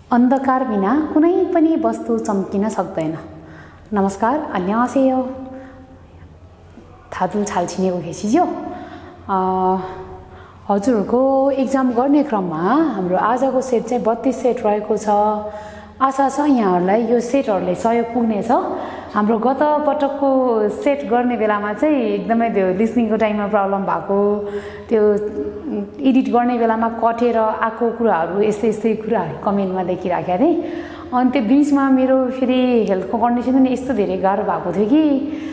अन्धकार बिना कुनै पनि वस्तु चम्किन सक्दैन। नमस्कार, 안녕하세요. 다들 잘 지내고 계시죠? हजुरको एक्जाम गर्ने क्रममा हाम्रो आजको सेट चाहिँ 32 सेट रहेको छ। आशा छ यहाँहरूलाई यो सेटहरूले सहयोग पुग्नेछ। हाम्रो गत पटकको सेट गर्ने बेलामा चाहिँ एकदमै त्यो लिसनिङको टाइममा प्रब्लम भएको, त्यो एडिट गर्ने बेलामा कटेर आएको कुराहरू यस्तै कुराहरू कमेन्टमा देखिराखेका थिएँ। अनि त्यो बीचमा मेरो फेरि हेल्थको कन्डिसन पनि यस्तो धेरै गाह्रो भएको थियो कि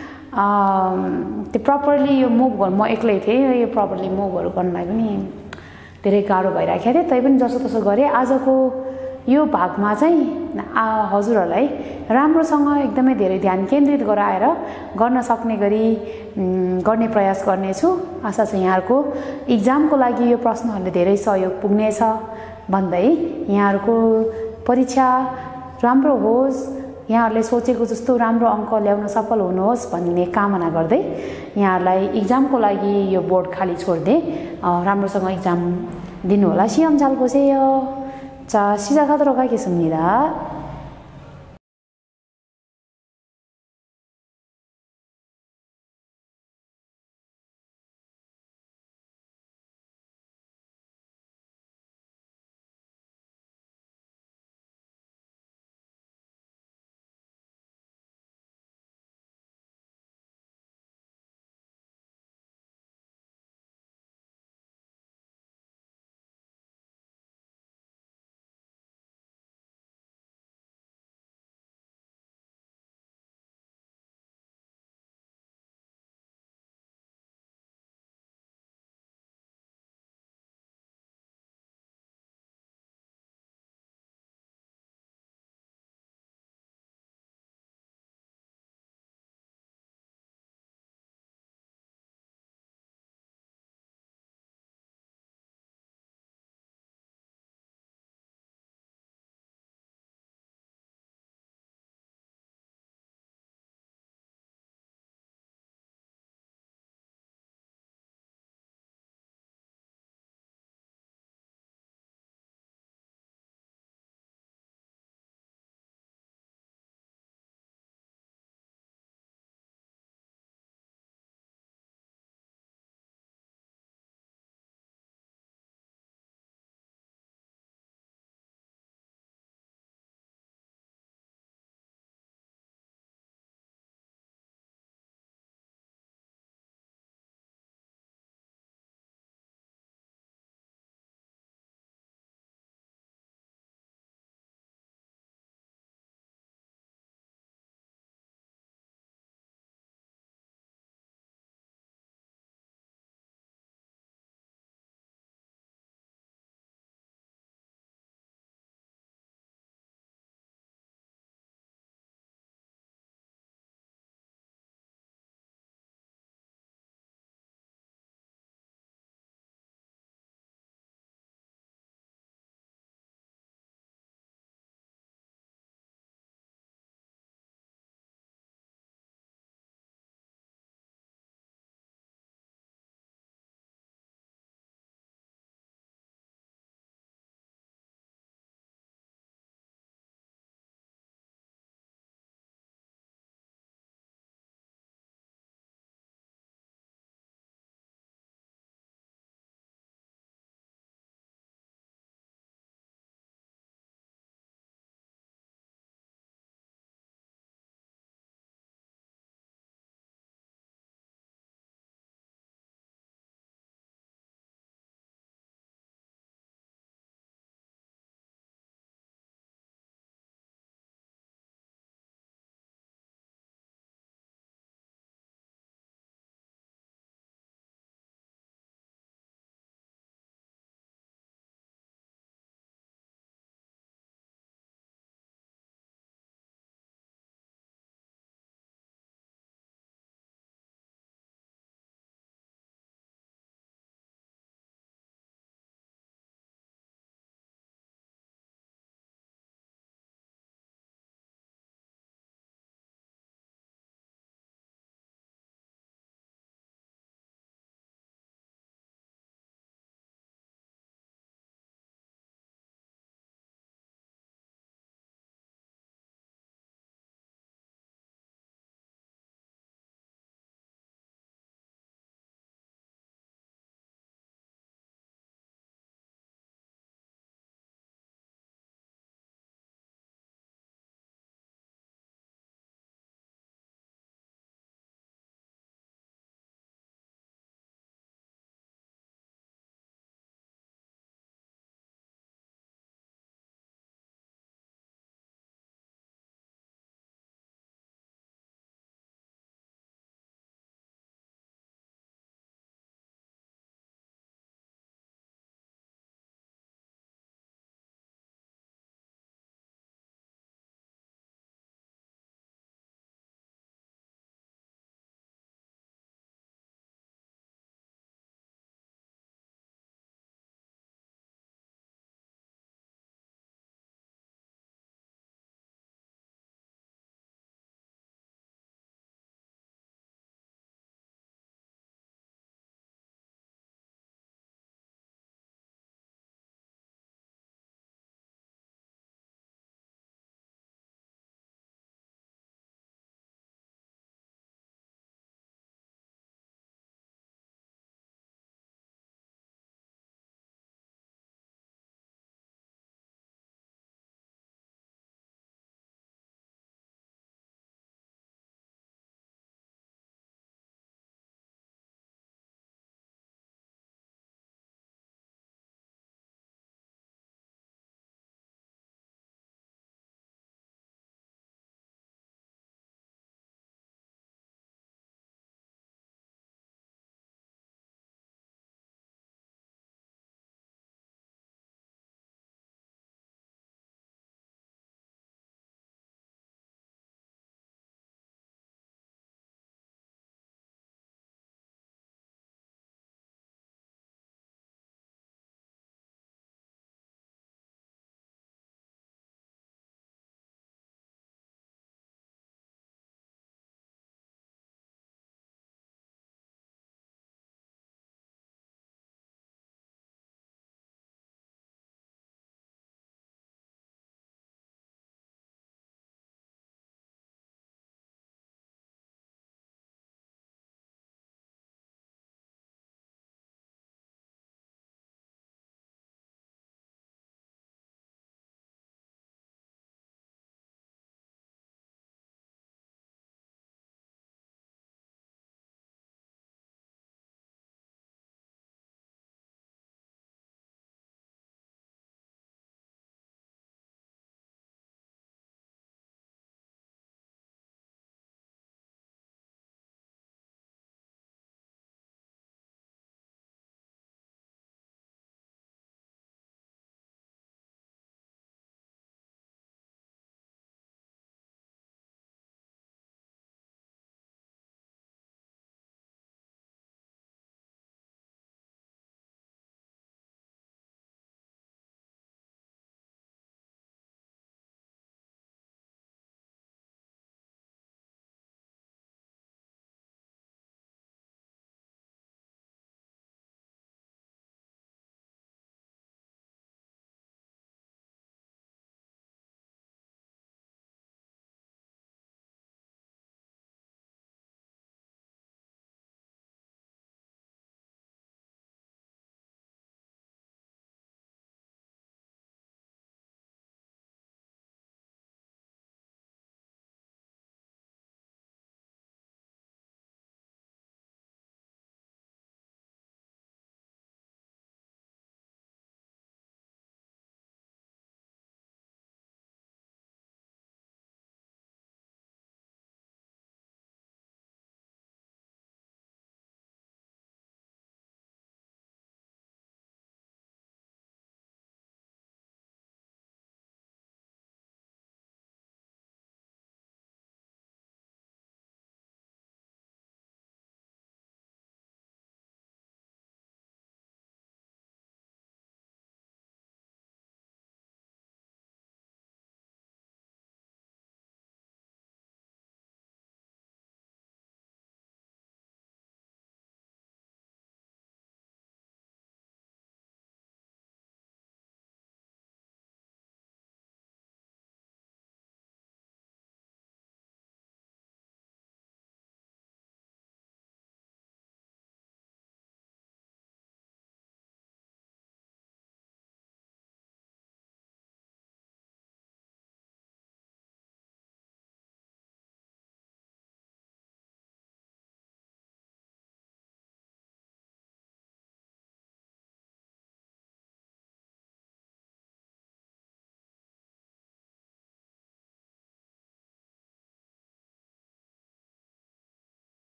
त्यो प्रपरली यो मुभ गर्नु, म एक्लै थिएँ, यो प्रपरली मुभहरू गर्नलाई पनि धेरै गाह्रो भइराखेको थियो। तैपनि जसोतसो गरेँ। आजको यो भागमा चाहिँ हजुरहरूलाई राम्रोसँग एकदमै धेरै ध्यान केन्द्रित गराएर गर्न सक्ने गरी गर्ने प्रयास गर्नेछु। आशा छ यहाँहरूको इक्जामको लागि यो प्रश्नहरूले धेरै सहयोग पुग्नेछ भन्दै यहाँहरूको परीक्षा राम्रो होस्, यहाँहरूले सोचेको जस्तो राम्रो अङ्क ल्याउन सफल हुनुहोस् भन्ने कामना गर्दै यहाँहरूलाई इक्जामको लागि यो बोर्ड खाली छोडिदिएँ। राम्रोसँग इक्जाम दिनुहोला. 시험 잘 보세요. 자, 시작하도록 하겠습니다.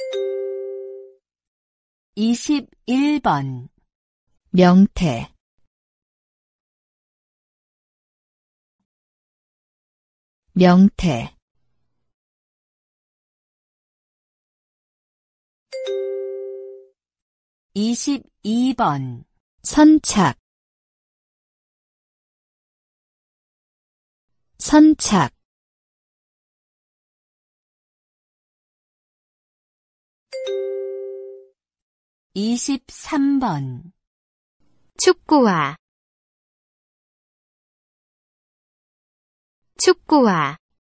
21번 명태, 명태, 22번 선착, 선착, 23번 축구화, 축구화,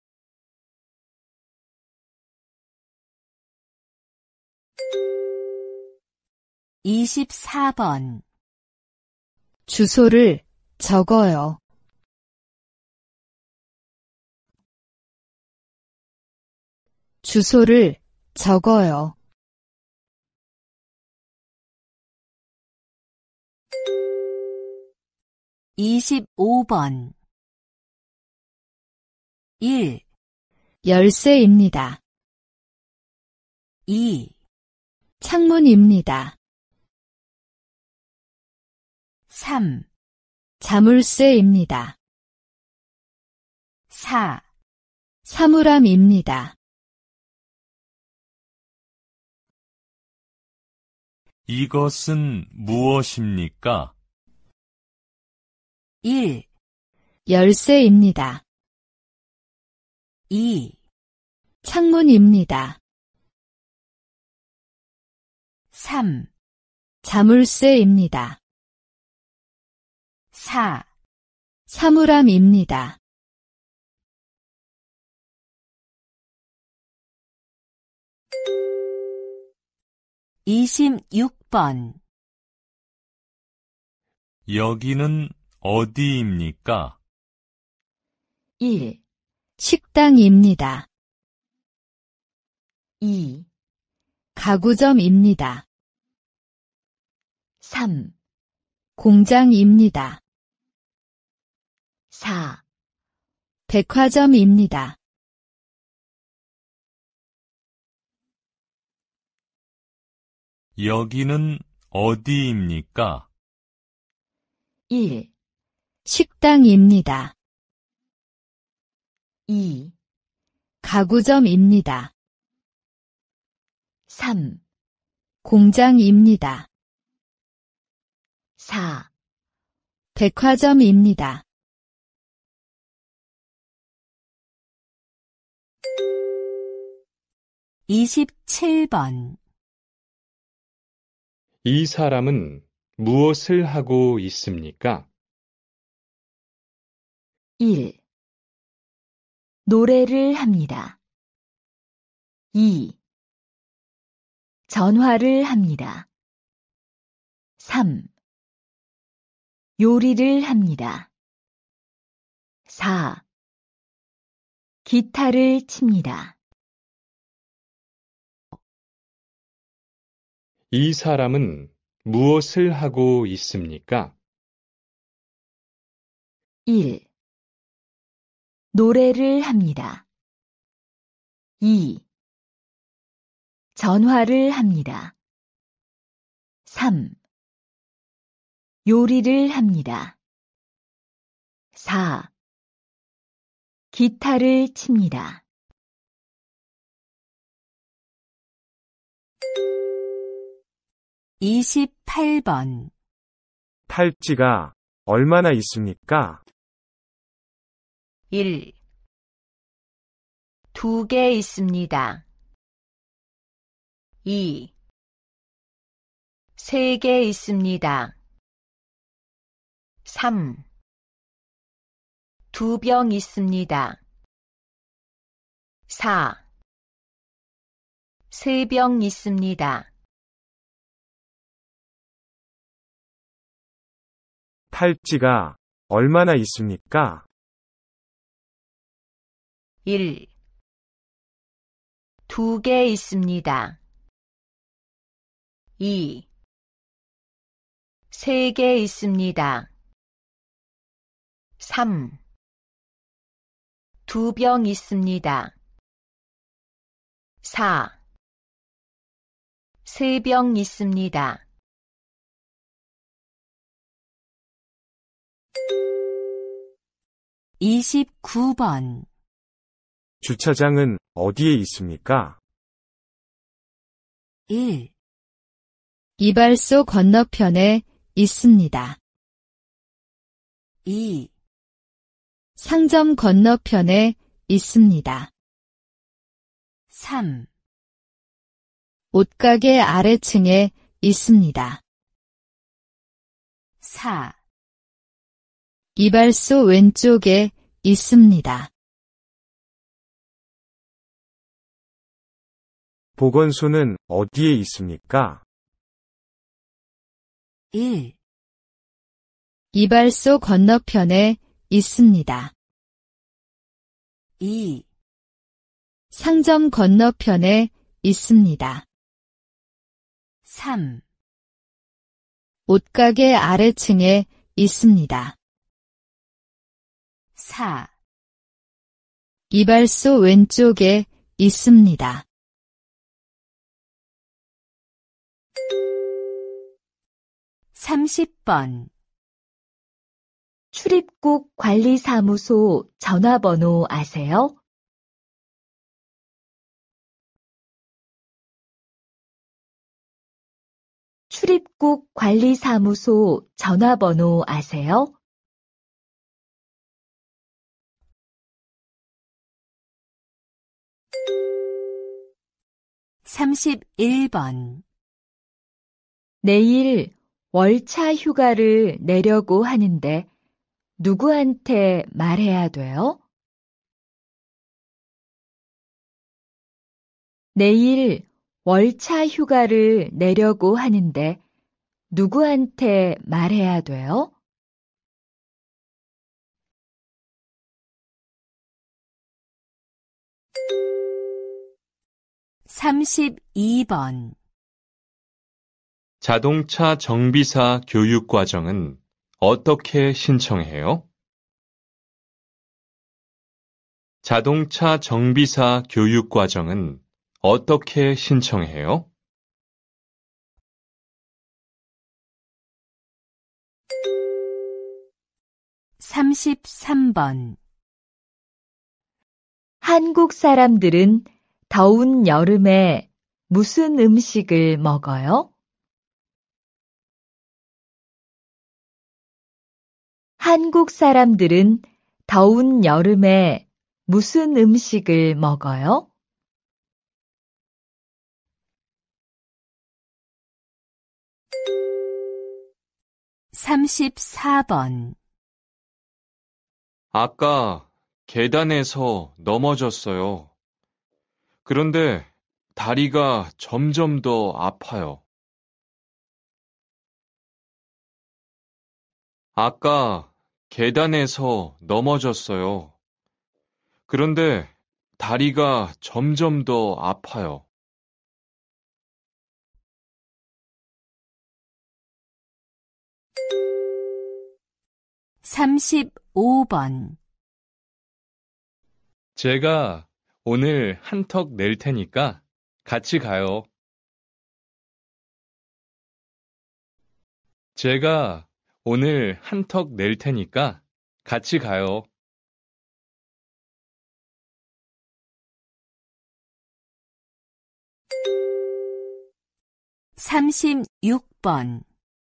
24번 주소를 적어요. 주소를 적어요. 25번 1, 열쇠입니다. 2, 창문입니다. 3, 자물쇠입니다. 4, 사물함입니다. 이것은 무엇입니까? 1, 열쇠입니다. 2, 창문입니다. 3, 자물쇠입니다. 4, 사물함입니다. 26번 여기는 어디입니까? 1. 식당입니다. 2, 가구점입니다. 3, 공장입니다. 4, 백화점입니다. 여기는 어디입니까? 1, 식당입니다. 2, 가구점입니다. 3, 공장입니다. 4, 백화점입니다. 이십칠 번 이 사람은 무엇을 하고 있습니까? 1. 노래를 합니다. 2. 전화를 합니다. 3. 요리를 합니다. 4. 기타를 칩니다. 이 사람은 무엇을 하고 있습니까? 1. 노래를 합니다. 2. 전화를 합니다. 3. 요리를 합니다. 4. 기타를 칩니다. 이십팔 번 팔찌가 얼마나 있습니까? 1. 2개 있습니다. 2. 3개 있습니다. 3. 2병 있습니다. 4. 3병 있습니다. 팔찌가 얼마나 있습니까? 1. 2개 있습니다. 2. 3개 있습니다. 3. 2병 있습니다. 4. 3병 있습니다. 이십구 번 주차장은 어디에 있습니까? 1, 이발소 건너편에 있습니다. 2, 상점 건너편에 있습니다. 3, 옷가게 아래층에 있습니다. 4, 이발소 왼쪽에 있습니다. 보건소는 어디에 있습니까? 1, 이발소 건너편에 있습니다. 2, 상점 건너편에 있습니다. 3, 옷가게 아래층에 있습니다. 4, 이발소 왼쪽에 있습니다. 30번 출입국 관리사무소 전화번호 아세요? 출입국 관리사무소 전화번호 아세요? 31번 내일 월차 휴가를 내려고 하는데 누구한테 말해야 돼요? 내일 월차 휴가를 내려고 하는데 누구한테 말해야 돼요? 32번 자동차 정비사 교육 과정은 어떻게 신청해요? 자동차 정비사 교육 과정은 어떻게 신청해요? 33번 한국 사람들은 더운 여름에 무슨 음식을 먹어요? 한국 사람들은 더운 여름에 무슨 음식을 먹어요? 34번 아까 계단에서 넘어졌어요. 그런데 다리가 점점 더 아파요. 아까 계단에서 넘어졌어요. 그런데 다리가 점점 더 아파요. 35번 제가 오늘 한턱 낼 테니까 같이 가요. 제가 오늘 한턱 낼 테니까 같이 가요. 36번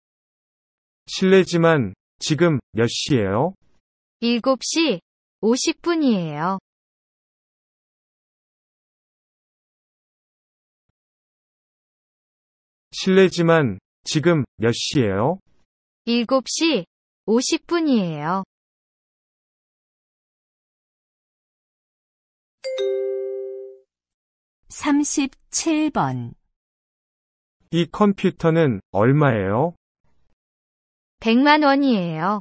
실례지만 지금 몇 시예요? 7시 50분이에요. 실례지만 지금 몇 시예요? 7시 50분이에요. 37번 이 컴퓨터는 얼마예요? 100만 원이에요.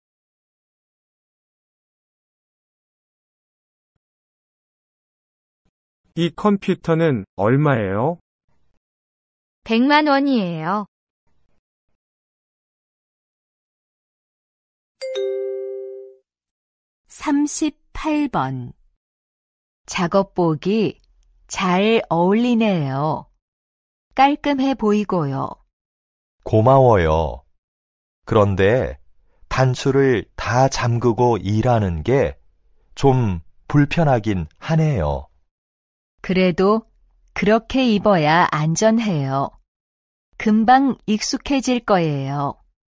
이 컴퓨터는 얼마예요? 100만 원이에요. 38번 작업복이 잘 어울리네요. 깔끔해 보이고요. 고마워요. 그런데 단추를 다 잠그고 일하는 게 좀 불편하긴 하네요. 그래도 그렇게 입어야 안전해요. 금방 익숙해질 거예요.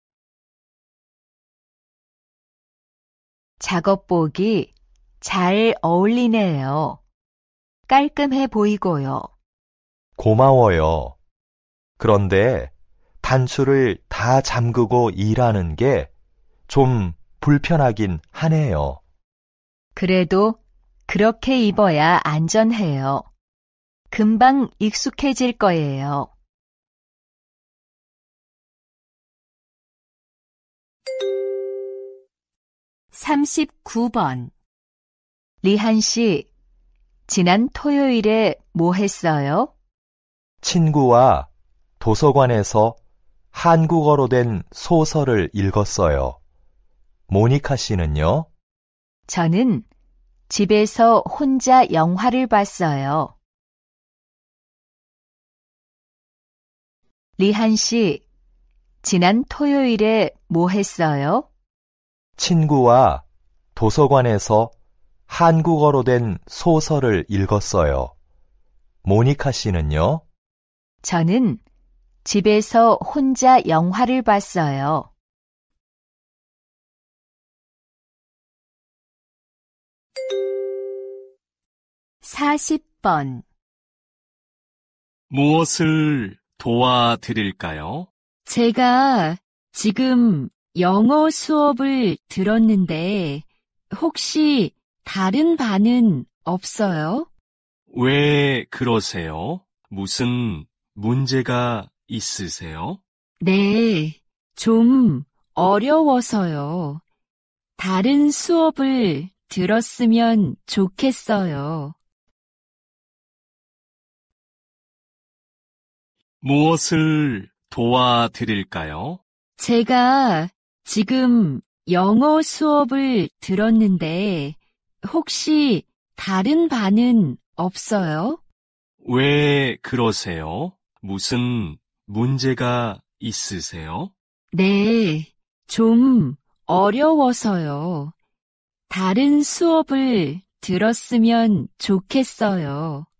작업복이 잘 어울리네요. 깔끔해 보이고요. 고마워요. 그런데 단추를 다 잠그고 일하는 게 좀 불편하긴 하네요. 그래도 그렇게 입어야 안전해요. 금방 익숙해질 거예요. 삼십구 번 리한 씨, 지난 토요일에 뭐 했어요? 친구와 도서관에서 한국어로 된 소설을 읽었어요. 모니카 씨는요? 저는 집에서 혼자 영화를 봤어요. 리한 씨, 지난 토요일에 뭐 했어요? 친구와 도서관에서 한국어로 된 소설을 읽었어요. 모니카 씨는요? 저는 집에서 혼자 영화를 봤어요. 사십 번 무엇을 도와드릴까요? 제가 지금 영어 수업을 들었는데 혹시 다른 반은 없어요? 왜 그러세요? 무슨 문제가 있으세요? 네, 좀 어려워서요. 다른 수업을 들었으면 좋겠어요. 무엇을 도와드릴까요? 제가 지금 영어 수업을 들었는데 혹시 다른 반은 없어요? 왜 그러세요? 무슨 문제가 있으세요? 네, 좀 어려워서요. 다른 수업을 들었으면 좋겠어요.